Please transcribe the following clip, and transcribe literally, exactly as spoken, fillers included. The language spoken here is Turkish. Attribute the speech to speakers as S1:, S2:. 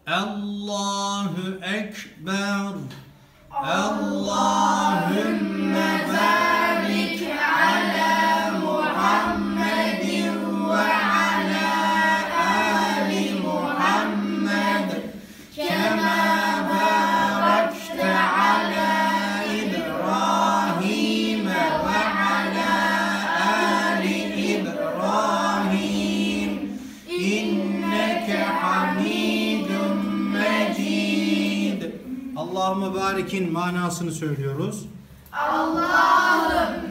S1: Allahu Ekber. Allahümme barik ala Muhammedin ve ala ali Muhammed kema barakte ala İbrahim ve ala ali İbrahim inneke hamidun mecid. Allahümme barik'in manasını söylüyoruz.
S2: Allahümme